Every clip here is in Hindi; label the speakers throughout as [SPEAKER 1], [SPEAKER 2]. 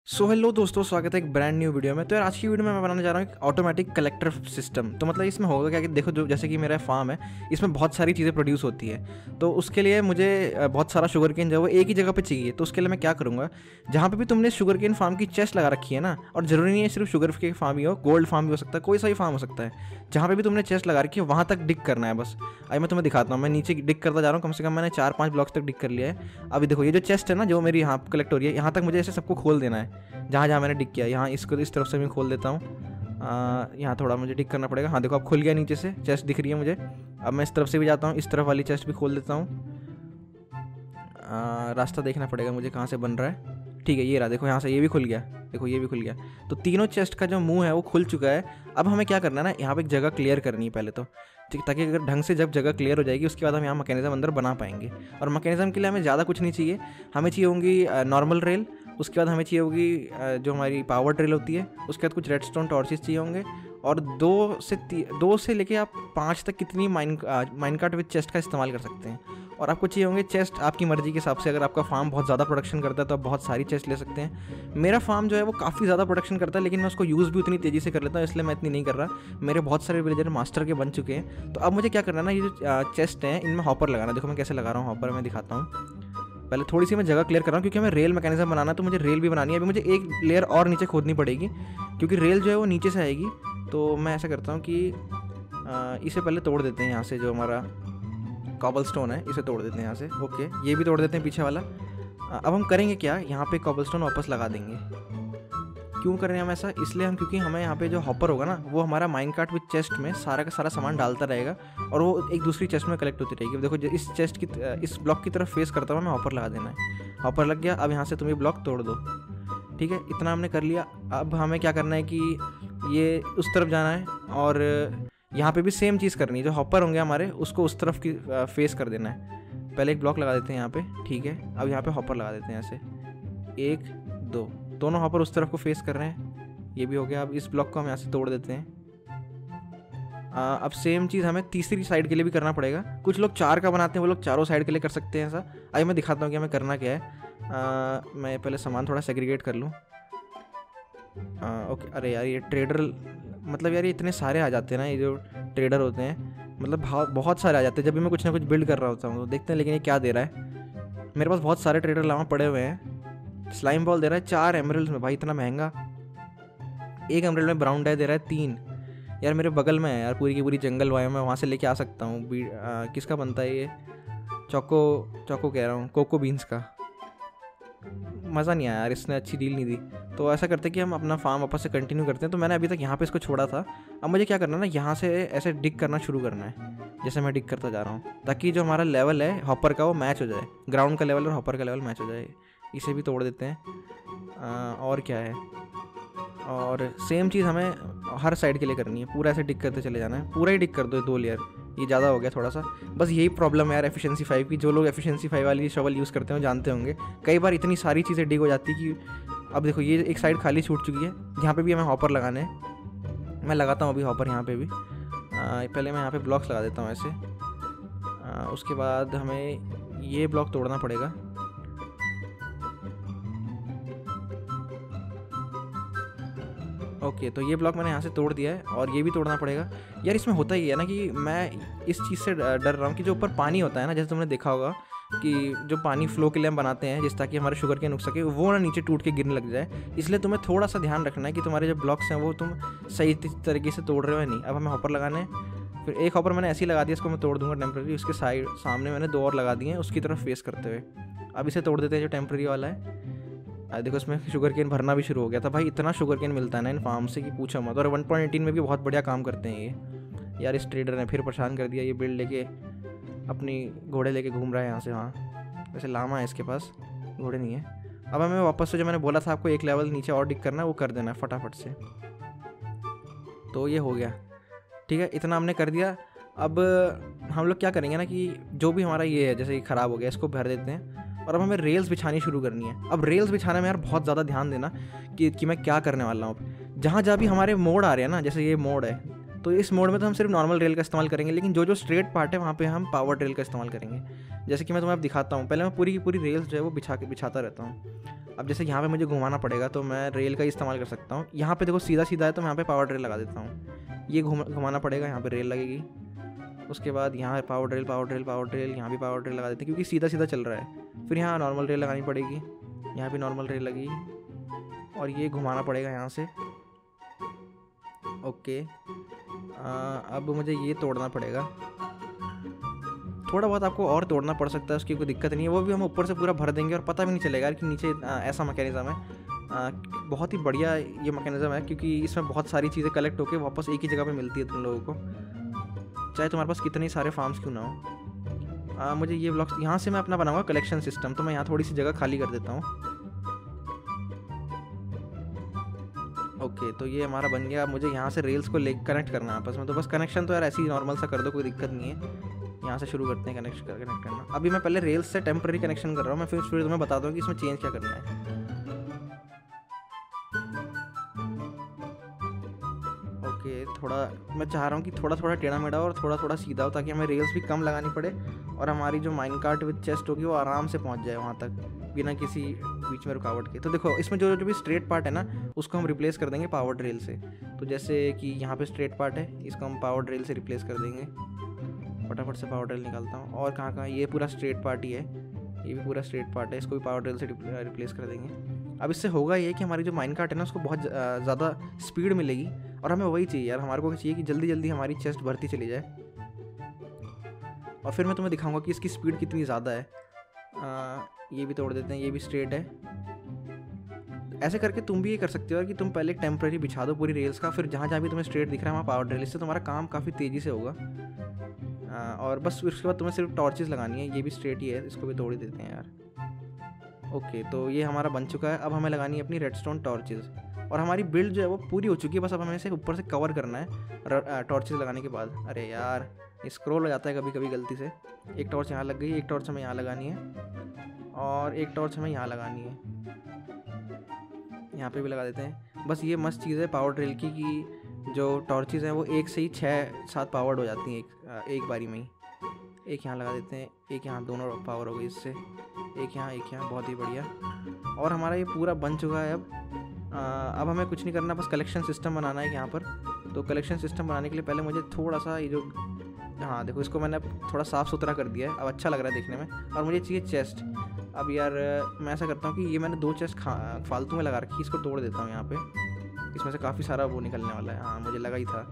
[SPEAKER 1] सो हेलो दोस्तों, स्वागत है एक ब्रांड न्यू वीडियो में। तो यार आज की वीडियो में मैं बनाने जा रहा हूँ एक ऑटोमेटिक कलेक्टर सिस्टम। तो मतलब इसमें होगा क्या कि देखो, जो जैसे कि मेरा फार्म है, इसमें बहुत सारी चीज़ें प्रोड्यूस होती है। तो उसके लिए मुझे बहुत सारा शुगर केन जो है वो एक ही जगह पे चाहिए। तो उसके लिए मैं क्या करूँगा, जहाँ पे भी तुमने शुगर केन फार्म की चेस्ट लगा रखी है ना, और ज़रूरी नहीं है सिर्फ शुगर के फार्म ही हो, गोल्ड फार्म भी हो सकता है, कोई सा भी फार्म हो सकता है, जहाँ पे भी तुमने चेस्ट लगा रखी है वहाँ तक डिग करना है बस। अभी मैं तुम्हें दिखाता हूँ, मैं नीचे डिग करता जा रहा हूँ। कम से कम मैंने 4-5 ब्लॉक्स तक डिग कर लिया है। अभी देखो, ये जो चेस्ट है ना, जो मेरी यहाँ कलेक्ट हो रही है, यहाँ तक मुझे ऐसे सबको खोल देना है। जहाँ जहाँ मैंने डिग किया, यहाँ इसको इस तरफ से मैं खोल देता हूँ। यहाँ थोड़ा मुझे डिग करना पड़ेगा। हाँ देखो, अब खुल गया, नीचे से चेस्ट दिख रही है मुझे। अब मैं इस तरफ से भी जाता हूँ, इस तरफ वाली चेस्ट भी खोल देता हूँ। रास्ता देखना पड़ेगा मुझे कहाँ से बन रहा है। ठीक है, ये रहा, देखो यहाँ से ये भी खुल गया। देखो ये भी खुल गया। तो तीनों चेस्ट का जो मुंह है वो खुल चुका है। अब हमें क्या करना है ना, यहाँ पे एक जगह क्लियर करनी है पहले तो, ठीक, ताकि अगर ढंग से जब जगह क्लियर हो जाएगी उसके बाद हम यहाँ मैकेनिज्म अंदर बना पाएंगे। और मैकेनिज्म के लिए हमें ज़्यादा कुछ नहीं चाहिए। हमें चाहिए होंगी नॉर्मल रेल, उसके बाद हमें चाहिए होगी जो हमारी पावर ट्रेल होती है, उसके बाद कुछ रेडस्टोन टॉर्चेस चाहिए होंगे, और 2 से लेके आप 5 तक कितनी माइन कार्ट विद चेस्ट का इस्तेमाल कर सकते हैं। और आपको चाहिए होंगे चेस्ट आपकी मर्जी के हिसाब से। अगर आपका फार्म बहुत ज़्यादा प्रोडक्शन करता है तो आप बहुत सारी चेस्ट ले सकते हैं। मेरा फार्म जो है वो काफ़ी ज़्यादा प्रोडक्शन करता है, लेकिन मैं उसको यूज़ भी उतनी तेज़ी से कर लेता हूँ, इसलिए मैं इतनी नहीं कर रहा। मेरे बहुत सारे विलेजर मास्टर के बन चुके हैं। तो अब मुझे क्या करना है ना, ये जो चेस्ट हैं इनमें हॉपर लगाना। देखो मैं कैसे लगा रहा हूँ हॉपर, मैं दिखाता हूँ। पहले थोड़ी सी मैं जगह क्लियर कर रहा हूँ, क्योंकि हमें रेल मैकेनिज्म बनाना है, तो मुझे रेल भी बनानी है। अभी मुझे एक लेयर और नीचे खोदनी पड़ेगी, क्योंकि रेल जो है वो नीचे से आएगी। तो मैं ऐसा करता हूँ कि इसे पहले तोड़ देते हैं यहाँ से, जो हमारा कॉबल स्टोन है इसे तोड़ देते हैं यहाँ से। ओके, ये भी तोड़ देते हैं पीछे वाला। अब हम करेंगे क्या, यहाँ पे कॉबल स्टोन वापस लगा देंगे। क्यों कर रहे हैं हम ऐसा, इसलिए हम, क्योंकि हमें यहाँ पे जो हॉपर होगा ना, वो हमारा माइन कार्ट विद चेस्ट में सारा का सारा सामान डालता रहेगा, और वो एक दूसरी चेस्ट में कलेक्ट होती रहेगी। देखो, इस चेस्ट की, इस ब्लॉक की तरफ फेस करता हुआ मैं हॉपर लगा देना है। हॉपर लग गया। अब यहाँ से तुम ये ब्लॉक तोड़ दो। ठीक है, इतना हमने कर लिया। अब हमें क्या करना है कि ये उस तरफ जाना है, और यहाँ पे भी सेम चीज़ करनी है। जो हॉपर होंगे हमारे, उसको उस तरफ की फेस कर देना है। पहले एक ब्लॉक लगा देते हैं यहाँ पे। ठीक है, अब यहाँ पे हॉपर लगा देते हैं ऐसे, 1 2, दोनों हॉपर उस तरफ को फेस कर रहे हैं। ये भी हो गया। अब इस ब्लॉक को हम यहाँ से तोड़ देते हैं। अब सेम चीज़ हमें तीसरी साइड के लिए भी करना पड़ेगा। कुछ लोग 4 का बनाते हैं, वो लोग चारों साइड के लिए कर सकते हैं ऐसा। अभी मैं दिखाता हूँ कि हमें करना क्या है। मैं पहले सामान थोड़ा सेग्रीगेट कर लूँ। ओके, अरे यार ये ट्रेडर, मतलब यार ये इतने सारे आ जाते हैं ना, ये जो ट्रेडर होते हैं, मतलब बहुत सारे आ जाते हैं जब भी मैं कुछ ना कुछ बिल्ड कर रहा होता हूँ। तो देखते हैं लेकिन ये क्या दे रहा है। मेरे पास बहुत सारे ट्रेडर लावा पड़े हुए हैं। स्लाइम बॉल दे रहा है 4 एमरल्ड्स में, भाई इतना महंगा। 1 एमरल्ड में ब्राउन डाई दे रहा है 3। यार मेरे बगल में है यार, पूरी की पूरी जंगल वाया, मैं वहाँ से लेके आ सकता हूँ। किसका बनता है ये, चोको कह रहा हूँ, कोको बीन्स का। मज़ा नहीं आया यार, इसने अच्छी डील नहीं दी। तो ऐसा करते कि हम अपना फार्म वापस से कंटिन्यू करते हैं। तो मैंने अभी तक यहाँ पे इसको छोड़ा था। अब मुझे क्या करना है ना, यहाँ से ऐसे डिग करना शुरू करना है, जैसे मैं डिग करता जा रहा हूँ, ताकि जो हमारा लेवल है हॉपर का वो मैच हो जाए। ग्राउंड का लेवल और हॉपर का लेवल मैच हो जाए। इसे भी तोड़ देते हैं। और क्या है, और सेम चीज़ हमें हर साइड के लिए करनी है। पूरा ऐसे डिग करते चले जाना है। पूरा ही डिग कर दो 2 लेयर, ये ज़्यादा हो गया थोड़ा सा। बस यही प्रॉब्लम है यार एफिशिएंसी 5 की। जो लोग एफिशिएंसी 5 वाली शॉवल यूज़ करते हैं जानते होंगे, कई बार इतनी सारी चीज़ें डिग हो जाती है कि अब देखो ये एक साइड खाली छूट चुकी है। यहाँ पे भी हमें हॉपर लगाने हैं। मैं लगाता हूँ अभी हॉपर यहाँ पे भी। पहले मैं यहाँ पे ब्लॉक्स लगा देता हूँ ऐसे। उसके बाद हमें ये ब्लॉक तोड़ना पड़ेगा। ओके, तो ये ब्लॉक मैंने यहाँ से तोड़ दिया है, और ये भी तोड़ना पड़ेगा। यार इसमें होता ही है ना कि मैं इस चीज़ से डर रहा हूँ कि जो ऊपर पानी होता है ना, जैसे तुमने देखा होगा कि जो पानी फ्लो के लिए हम बनाते हैं, जिस ताकि हमारे शुगर के नुक सके, वो ना नीचे टूट के गिरने लग जाए। इसलिए तुम्हें थोड़ा सा ध्यान रखना है कि तुम्हारे जो ब्लॉक्स हैं वो तुम सही तरीके से तोड़ रहे हो या नहीं। अब हमें हॉपर लगाना है। फिर एक हॉपर मैंने ऐसे ही लगा दिया, इसको मैं तोड़ दूंगा टेम्प्रेरी। उसके सामने मैंने 2 और लगा दिए हैं, उसकी तरफ फेस करते हुए। अब इसे तोड़ देते हैं जो टेम्प्रेरी वाला है। देखो इसमें शुगर केन भरना भी शुरू हो गया था। भाई इतना शुगर केन मिलता है ना इन फार्म से कि पूछो मत। और 1.18 में भी बहुत बढ़िया काम करते हैं ये। यार इस ट्रेडर ने फिर परेशान कर दिया। ये बिल्ड लेके अपनी घोड़े लेके घूम रहा है यहाँ से वहाँ। वैसे लामा है इसके पास, घोड़े नहीं है। अब हमें वापस से, जो मैंने बोला था आपको, एक लेवल नीचे और डिग करना है, वो कर देना है फटाफट से। तो ये हो गया। ठीक है, इतना हमने कर दिया। अब हम लोग क्या करेंगे ना कि जो भी हमारा ये है, जैसे कि ख़राब हो गया, इसको भर देते हैं। और अब हमें रेल्स बिछानी शुरू करनी है। अब रेल्स बिछाने में यार बहुत ज़्यादा ध्यान देना कि मैं क्या करने वाला हूँ। जहाँ जहाँ भी हमारे मोड़ आ रहे हैं ना, जैसे ये मोड़ है, तो इस मोड में तो हम सिर्फ नॉर्मल रेल का इस्तेमाल करेंगे, लेकिन जो जो स्ट्रेट पार्ट है वहाँ पे हम पावर रेल का इस्तेमाल करेंगे। जैसे कि मैं तुम्हें अब दिखाता हूँ। पहले मैं पूरी की पूरी रेल्स जो है वो बिछाता रहता हूँ। अब जैसे यहाँ पे मुझे घुमाना पड़ेगा तो मैं रेल का इस्तेमाल कर सकता हूँ। यहाँ पे देखो सीधा सीधा है तो मैं यहाँ पे पावर ड्रिल लगा देता हूँ। ये घुमाना पड़ेगा, यहाँ पे रेल लगेगी। उसके बाद यहाँ power drill power drill power drill, यहाँ भी पावर ड्रिल लगा देते हैं क्योंकि सीधा सीधा चल रहा है। फिर यहाँ नॉर्मल रेल लगानी पड़ेगी, यहाँ भी नॉर्मल रेल लगी और ये घुमाना पड़ेगा यहाँ से। ओके, अब मुझे ये तोड़ना पड़ेगा। थोड़ा बहुत आपको और तोड़ना पड़ सकता है, उसकी कोई दिक्कत नहीं है। वो भी हम ऊपर से पूरा भर देंगे और पता भी नहीं चलेगा कि नीचे ऐसा मैकेनिज़्म है। बहुत ही बढ़िया ये मैकेनिज़्म है क्योंकि इसमें बहुत सारी चीज़ें कलेक्ट होकर वापस एक ही जगह पे मिलती है तुम लोगों को, चाहे तुम्हारे पास कितने सारे फार्म्स क्यों ना हो। मुझे ये ब्लॉक्स यहाँ से मैं अपना बनाऊंगा कलेक्शन सिस्टम, तो मैं यहाँ थोड़ी सी जगह खाली कर देता हूँ। ओके, तो ये हमारा बन गया। मुझे यहाँ से रेल्स को कनेक्ट करना है आपस में, तो बस कनेक्शन तो यार ऐसे ही नॉर्मल सा कर दो, कोई दिक्कत नहीं है। यहाँ से शुरू करते हैं कनेक्ट करना। अभी मैं पहले रेल्स से टेम्प्रेरी कनेक्शन कर रहा हूँ, मैं फिर तुम्हें बताता हूँ कि इसमें चेंज क्या करना है। ओके, थोड़ा मैं चाह रहा हूँ कि थोड़ा थोड़ा टेढ़ा मेढ़ा और थोड़ा थोड़ा सीधा हो, ताकि हमें रेल्स भी कम लगानी पड़े और हमारी जो माइन कार्ट विद चेस्ट होगी वो आराम से पहुँच जाए वहाँ तक बिना किसी बीच में रुकावट के। तो देखो इसमें जो भी स्ट्रेट पार्ट है ना, उसको हम रिप्लेस कर देंगे पावर ड्रिल से। तो जैसे कि यहाँ पे स्ट्रेट पार्ट है, इसको हम पावर ड्रिल से रिप्लेस कर देंगे। फटाफट से पावर ड्रिल निकालता हूँ। और कहाँ ये पूरा स्ट्रेट पार्ट ही है, ये भी पूरा स्ट्रेट पार्ट है, इसको भी पावर ड्रिल से रिप्लेस कर देंगे। अब इससे होगा ये कि हमारी जो माइन कार्ट है ना, उसको बहुत ज़्यादा स्पीड मिलेगी और हमें वही चाहिए यार। हमारे को चाहिए कि जल्दी जल्दी हमारी चेस्ट भरती चली जाए। और फिर मैं तुम्हें दिखाऊंगा कि इसकी स्पीड कितनी ज़्यादा है। ये भी तोड़ देते हैं, ये भी स्ट्रेट है। ऐसे करके तुम भी ये कर सकते हो कि तुम पहले टेम्प्रेरी बिछा दो पूरी रेल्स का, फिर जहाँ जहाँ भी तुम्हें स्ट्रेट दिख रहा है वहाँ पावर ड्रिल। इससे तुम्हारा काम काफ़ी तेज़ी से होगा। और बस उसके बाद तुम्हें सिर्फ टॉर्चेस लगानी है। ये भी स्ट्रेट ही है, इसको भी तोड़ ही देते हैं यार। ओके, तो ये हमारा बन चुका है। अब हमें लगानी है अपनी रेडस्टोन टॉर्चेस और हमारी बिल्ड जो है वो पूरी हो चुकी है। बस अब हमें इसे ऊपर से कवर करना है टॉर्चेस लगाने के बाद। अरे यार, स्क्रॉल हो जाता है कभी कभी गलती से। एक टॉर्च यहाँ लग गई, एक टॉर्च हमें यहाँ लगानी है और एक टॉर्च हमें यहाँ लगानी है। यहाँ पे भी लगा देते हैं। बस ये मस्त चीज़ है पावर ड्रिल की कि जो टॉर्चेस हैं वो एक से ही 6-7 पावर्ड हो जाती हैं एक बारी में ही। एक यहाँ लगा देते हैं, एक यहाँ, दोनों पावर हो गई इससे। एक यहाँ, बहुत ही बढ़िया। और हमारा ये पूरा बन चुका है। अब हमें कुछ नहीं करना, बस कलेक्शन सिस्टम बनाना है यहाँ पर। तो कलेक्शन सिस्टम बनाने के लिए पहले मुझे थोड़ा सा ये जो, हाँ देखो इसको मैंने थोड़ा साफ़ सुथरा कर दिया है, अब अच्छा लग रहा है देखने में। और मुझे चाहिए चेस्ट। अब यार मैं ऐसा करता हूँ कि ये मैंने 2 चेस्ट फालतू में लगा रखी, इसको तोड़ देता हूँ यहाँ पे। इसमें से काफ़ी सारा वो निकलने वाला है। हाँ, मुझे लगा ही था।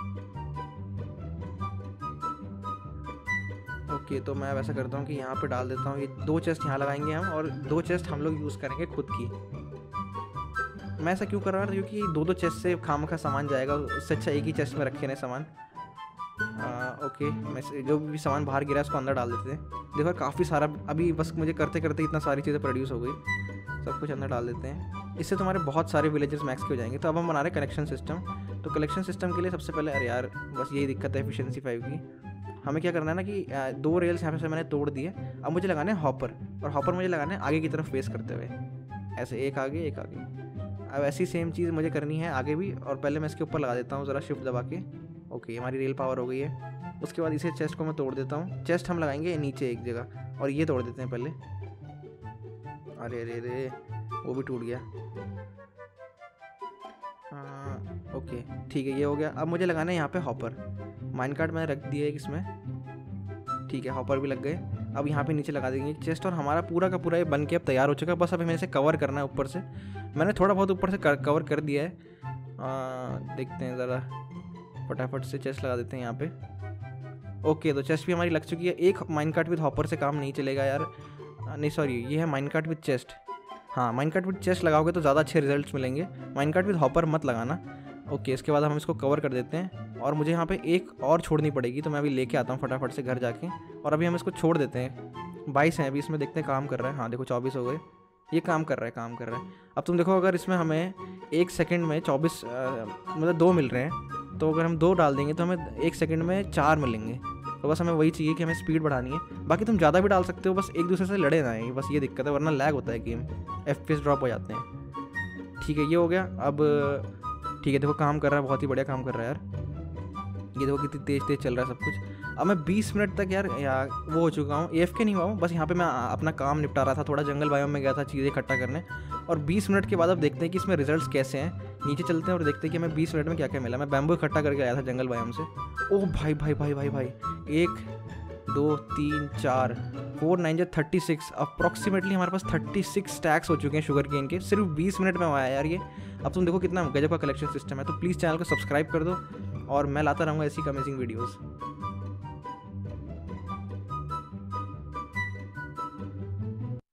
[SPEAKER 1] ओके, तो मैं वैसा करता हूँ कि यहाँ पे डाल देता हूँ। ये 2 चेस्ट यहाँ लगाएंगे हम और 2 चेस्ट हम लोग यूज़ करेंगे खुद की। मैं ऐसा क्यों कर रहा था, क्योंकि 2-2 चेस्ट से खामखा सामान जाएगा, उससे अच्छा एक ही चेस्ट में रखे ना सामान। ओके, मैं जो भी सामान बाहर गिरा है उसको अंदर डाल देते हैं। देखो काफ़ी सारा, अभी बस मुझे करते करते इतना सारी चीज़ें प्रोड्यूस हो गई। सब कुछ अंदर डाल देते हैं, इससे तुम्हारे बहुत सारे विलेजेस मैक्स के हो जाएंगे। तो अब हम बना रहे हैं कनेक्शन सिस्टम। तो कलेक्शन सिस्टम के लिए सबसे पहले, अरे यार बस यही दिक्कत है एफिशिएंसी 5 की। हमें क्या करना है ना कि 2 रेल्स यहाँ पे से मैंने तोड़ दिए। अब मुझे लगाने हैं हॉपर, और हॉपर मुझे लगाने हैं आगे की तरफ फेस करते हुए, ऐसे एक आगे एक आगे। अब ऐसी सेम चीज़ मुझे करनी है आगे भी। और पहले मैं इसके ऊपर लगा देता हूँ ज़रा शिफ्ट दबा के। ओके, हमारी रेल पावर हो गई है। उसके बाद इसे चेस्ट को मैं तोड़ देता हूँ। चेस्ट हम लगाएंगे नीचे एक जगह और ये तोड़ देते हैं पहले। अरे अरे अरे, वो भी टूट गया। ओके ठीक है, ये हो गया। अब मुझे लगाना है यहाँ पे हॉपर। माइन कार्ट मैंने रख दिया है इसमें, ठीक है, हॉपर भी लग गए। अब यहाँ पे नीचे लगा देंगे चेस्ट और हमारा पूरा का पूरा ये बन के अब तैयार हो चुका है। बस अब हमें इसे कवर करना है ऊपर से। मैंने थोड़ा बहुत ऊपर से कवर कर दिया है। देखते हैं ज़रा, फटाफट से चेस्ट लगा देते हैं यहाँ पे। ओके, तो चेस्ट भी हमारी लग चुकी है। एक माइन कार्ट विद हॉपर से काम नहीं चलेगा यार। नहीं सॉरी, ये है माइन कार्ट विद चेस्ट। हाँ, माइन कार्ट विद चेस्ट लगाओगे तो ज़्यादा अच्छे रिजल्ट्स मिलेंगे। माइन कार्ट विद हॉपर मत लगाना। ओके, इसके बाद हम इसको कवर कर देते हैं और मुझे यहाँ पे एक और छोड़नी पड़ेगी, तो मैं अभी लेके आता हूँ फटाफट से घर जाके। और अभी हम इसको छोड़ देते हैं। 22 हैं अभी इसमें, देखते हैं काम कर रहा है। हाँ देखो 24 हो गए। ये काम कर रहा है। अब तुम देखो, अगर इसमें हमें 1 सेकंड में 24 मतलब 2 मिल रहे हैं, तो अगर हम 2 डाल देंगे तो हमें 1 सेकंड में 4 मिलेंगे। तो बस हमें वही चाहिए कि हमें स्पीड बढ़ानी है। बाकी तुम ज़्यादा भी डाल सकते हो, बस एक दूसरे से लड़े ना है, बस ये दिक्कत है, वरना लैग होता है गेम, FPS ड्रॉप हो जाते हैं। ठीक है, ये हो गया। अब ठीक है, देखो काम कर रहा है, बहुत ही बढ़िया काम कर रहा है यार। ये देखो कितनी तेज़ तेज़ चल रहा है सब कुछ। अब मैं 20 मिनट तक यार वो हो चुका हूँ, AFK नहीं हुआ हूँ, बस यहाँ पे मैं अपना काम निपटा रहा था, थोड़ा जंगल बायोम में गया था चीज़ें इकट्ठा करने। और 20 मिनट के बाद अब देखते हैं कि इसमें रिजल्ट्स कैसे हैं। नीचे चलते हैं और देखते हैं कि हमें 20 मिनट में क्या क्या मिला। मैं बैम्बू इकट्ठा करके आया था जंगल बायोम से। ओह भाई भाई भाई भाई भाई, 1 2 3 4 4 9 36, अप्रॉक्सीमेटली हमारे पास 36 स्टैक्स हो चुके हैं शुगर केन के, सिर्फ 20 मिनट में हुआ है यार ये। अब तुम देखो कितना गजब का कलेक्शन सिस्टम है। तो प्लीज़ चैनल को सब्सक्राइब कर दो और मैं लाता रहूँगा ऐसी अमेजिंग वीडियोज़।